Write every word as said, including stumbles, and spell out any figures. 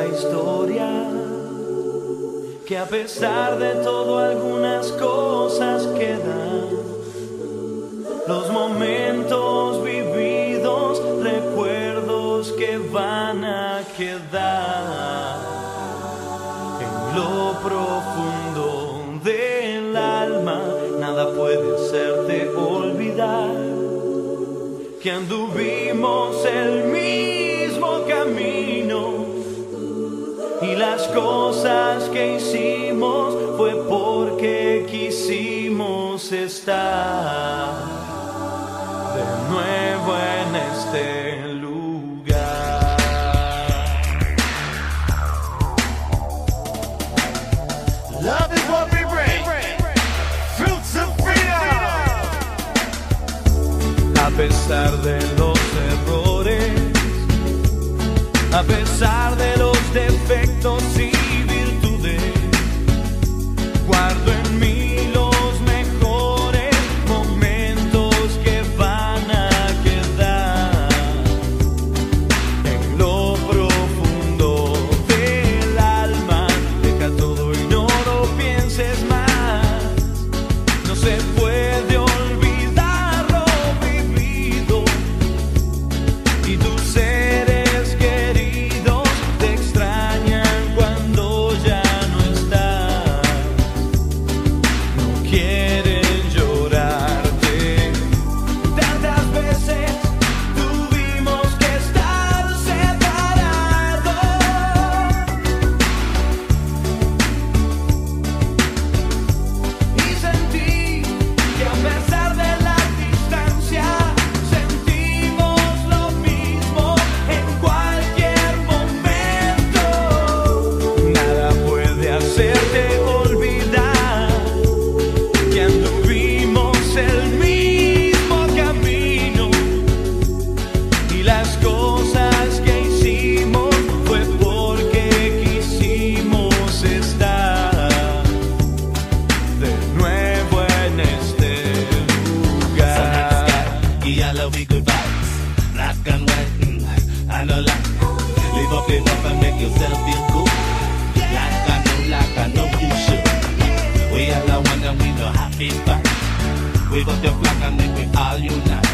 la historia, que a pesar de todo algunas cosas quedan, los momentos vividos, recuerdos que van a quedar en lo profundo del alma. Nada puede hacerte olvidar que anduvimos el mismo camino, y las cosas que hicimos fue porque quisimos estar de nuevo en este lugar. Love is what we bring, fruits of freedom. A pesar de los errores, a pesar de los defectos y virtudes, guardo en mí los mejores momentos que van a quedar en lo profundo del alma. Deja todo y no lo pienses más. No se puede olvidar lo vivido, y tus seres queridos te extrañan cuando ya no estás. No quieren llorarte. Tantas veces tuvimos que estar separados, y sentí que a pesar de la distancia sentimos lo mismo en cualquier momento. Nada puede hacerte olvidar que anduvimos el mismo camino, y las cosas que hicimos fue porque quisimos estar de nuevo en este lugar. Y yellow we good vibes, black and white, mm, and a lot. Live up, live up and make yourself feel good. Like I know, like I know you should. We all are one and we know happy back. We got the flag and then we all unite.